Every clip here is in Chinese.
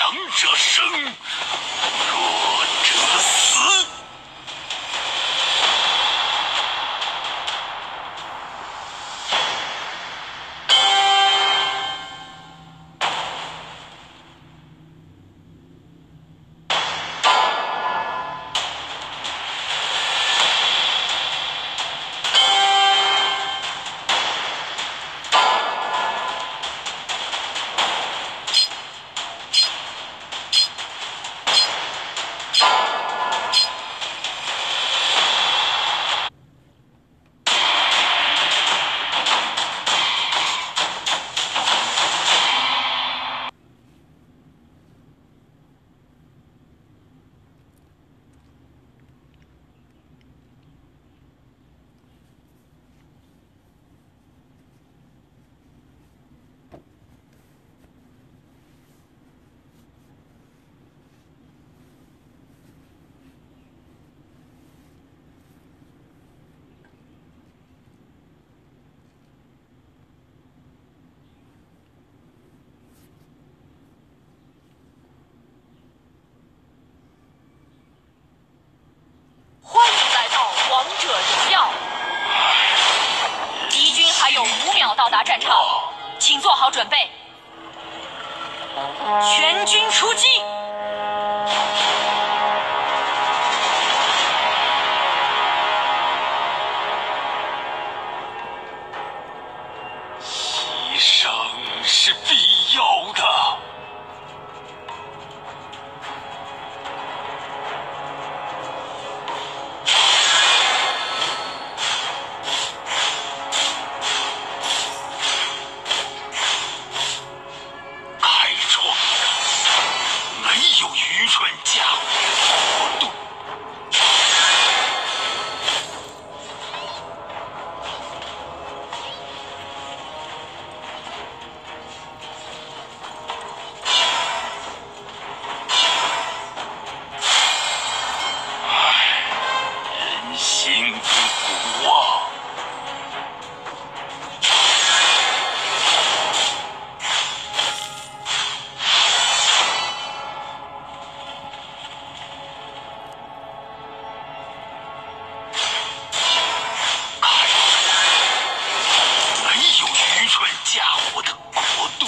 强者生，弱者死。 欢迎来到王者荣耀。敌军还有5秒到达战场，请做好准备。全军出击！ 牺牲是必要的。愚蠢家伙的国度。人心不古啊！愚蠢家伙的国度。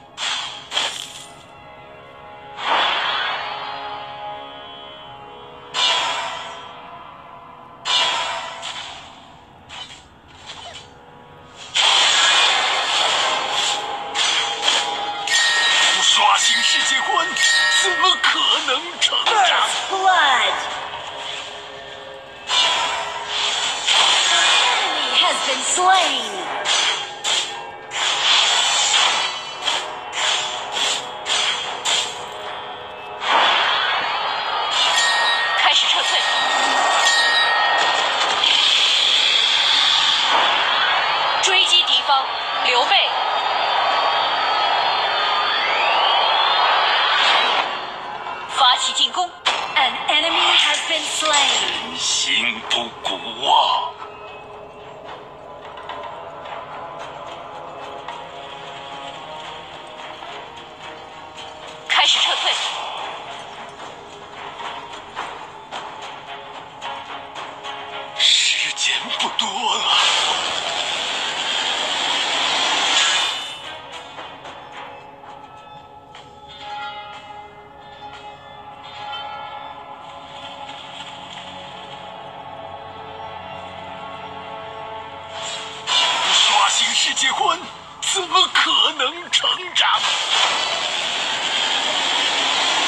不刷新世界观，怎么可能成长 Blood. An enemy has been slain. 开始撤退。追击敌方，刘备。发起进攻。 An enemy has been slain. 人心不古啊！ 开始撤退。 时间不多了。不刷新世界观，怎么可能成长？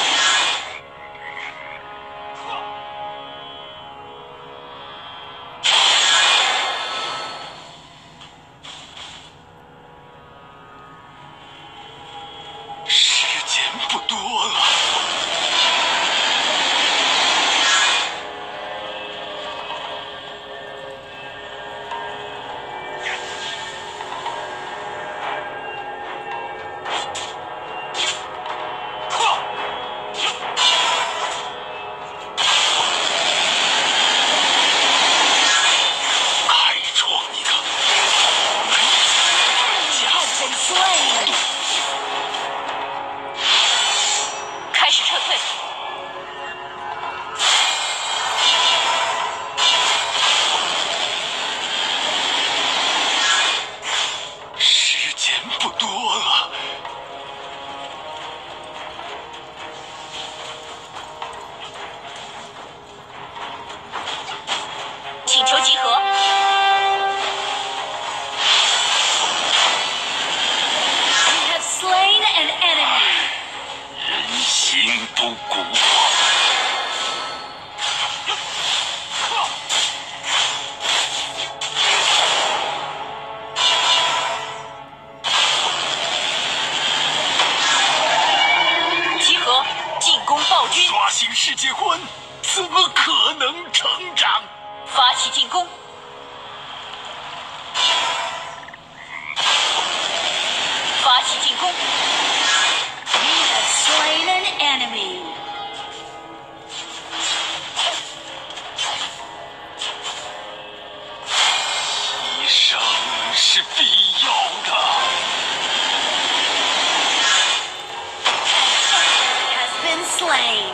世界观，怎么可能成长？ 发起进攻，发起进攻， You have slain an enemy. 牺牲是必要的。 Has been slain.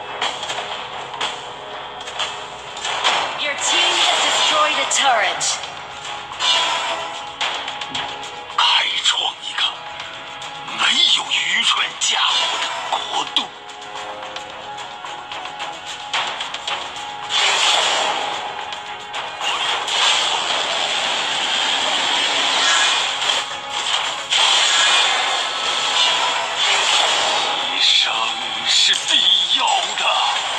Your team has destroyed a turret. 开创一个没有愚蠢家伙的国度。牺牲是必要的。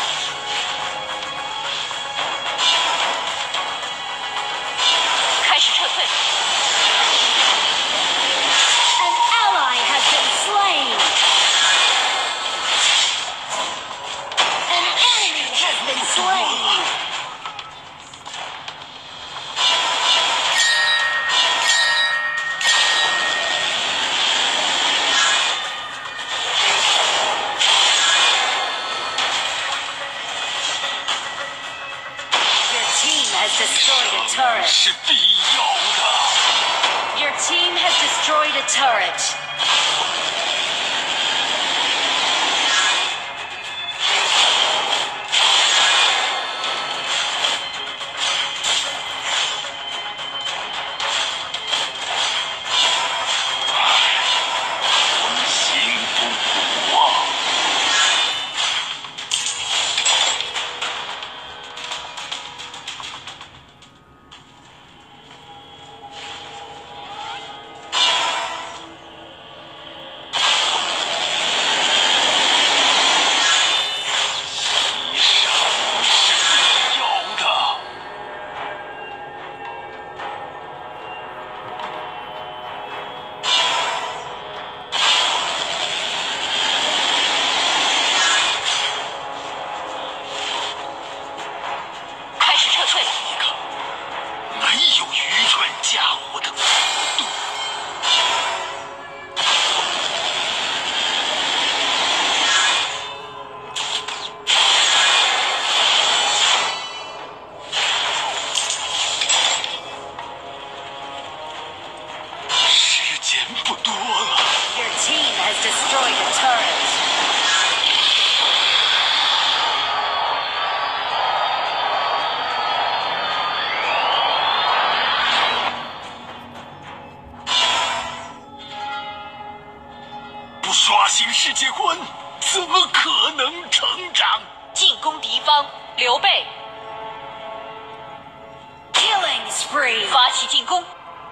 开始撤退， An ally has been slain. An enemy has been slain. Your team has destroyed a 牺牲 turret. 是必要的。 Your team has destroyed a turret. Ai, 心不苦啊！ 牺牲是必要的。 开始撤退， 一个没有愚蠢家伙的国度。 时间不多了， Your team has destroyed a turret. 不刷新世界观，怎么可能成长？ 进攻敌方，刘备， Killing spree. 发起进攻，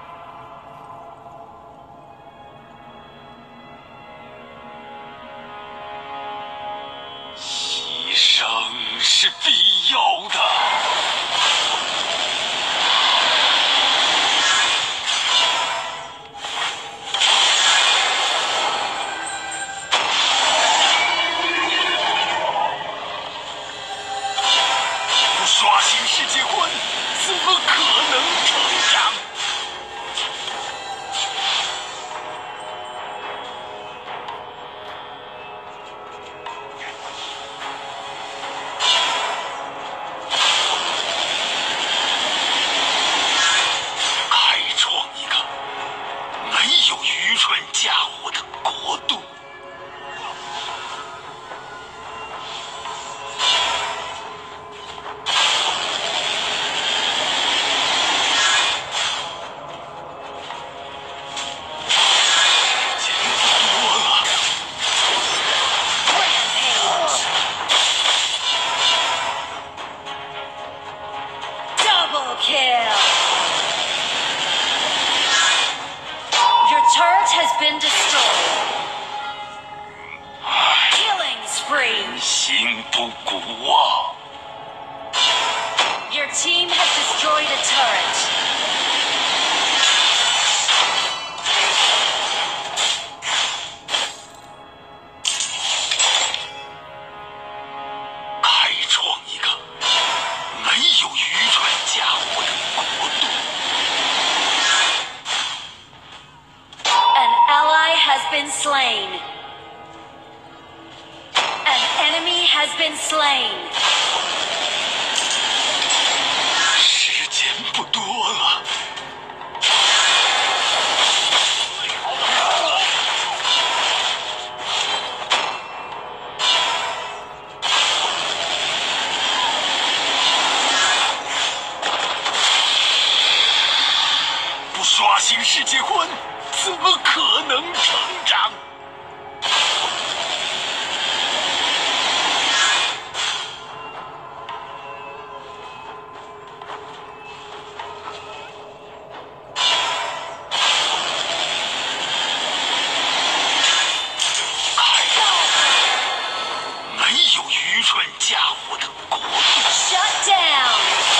牺牲是必要的。 不刷新世界观，怎么可能成长？开创一个没有愚蠢家伙的国度。 时间不多了， Rampage. Double kill. Your turret has been destroyed. Killing spree. 心不古啊！ Your team has destroyed a turret. has been slain. 时间不多了。不刷新世界观，怎么可能成长？愚蠢家伙的国度 Shut down.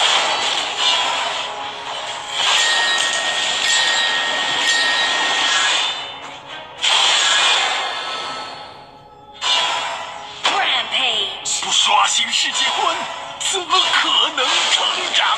Rampage. 不刷新世界观，怎么可能成长？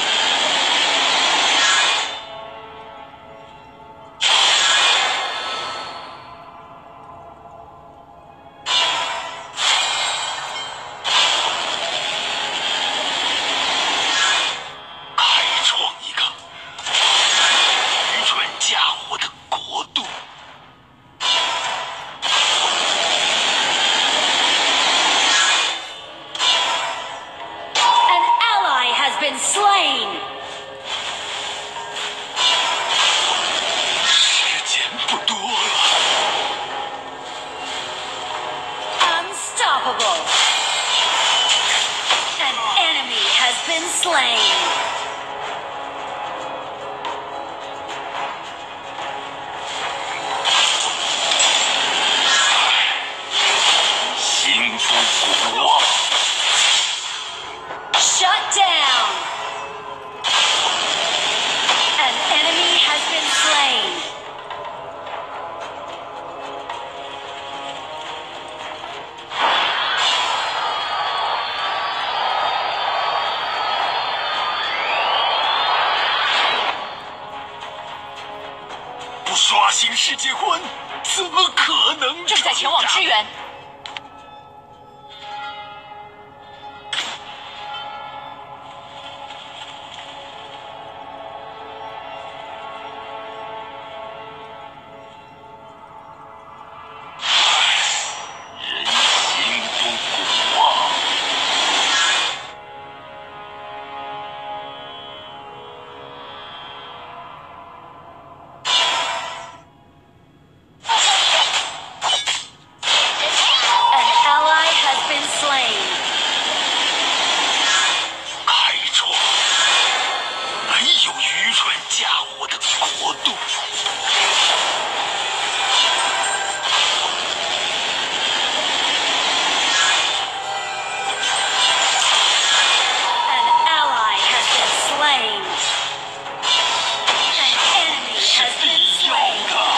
Been slain. 时间不多了。 Unstoppable. An enemy has been slain. 心出古往。 Shut down. An enemy has been slain. 不刷新世界观，怎么可能？ 正在前往支援。 家伙的国度。 An ally has been slain. An enemy 是 has 必 been 要 slain. 的。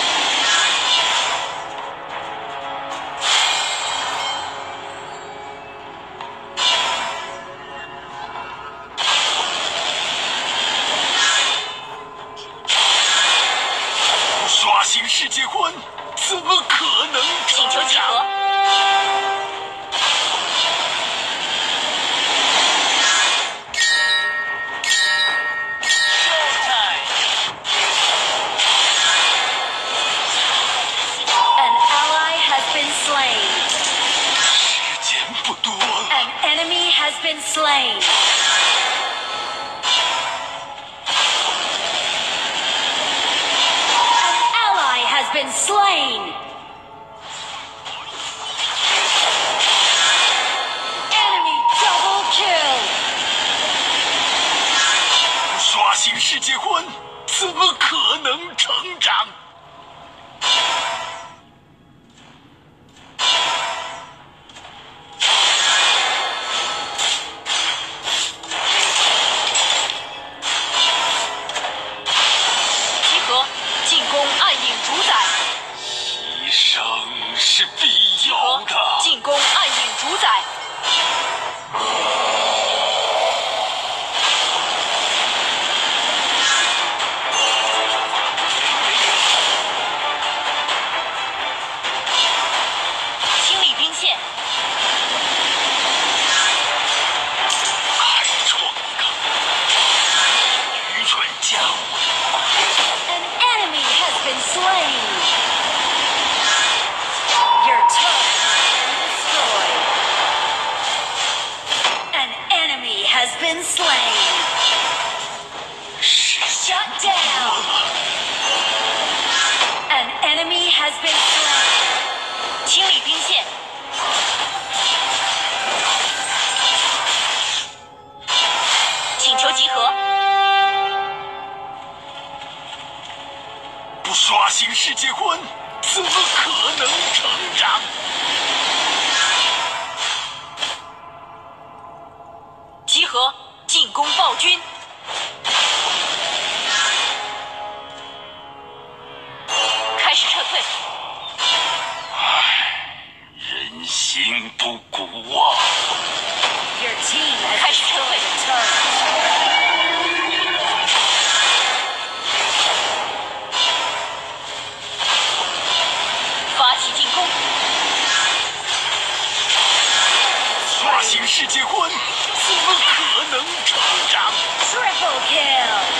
刷新世界观，怎么可能成请求集合。 长？ An ally has been slain. 时间不多了。 An enemy has been slain. An ally has been slain. Enemy double kill. 不刷新世界观，怎么可能成长？ 集合，进攻暗影主宰。 牺牲是必要和的。 进攻暗影主宰。清理兵线。 不顾啊！ Your team has destroyed a turret. 发起进攻， 刷新世界观，怎么可能成长？ Triple kill.